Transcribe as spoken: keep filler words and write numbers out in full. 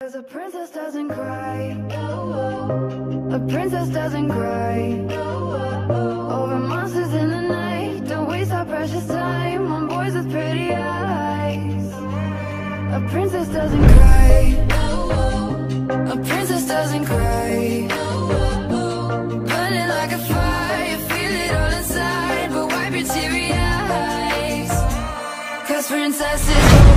'Cause a princess doesn't cry. A princess doesn't cry over monsters in the night. Don't waste our precious time on boys with pretty eyes. A princess doesn't cry. A princess doesn't cry. Burning like a fire, feel it all inside, but wipe your teary eyes. 'Cause princesses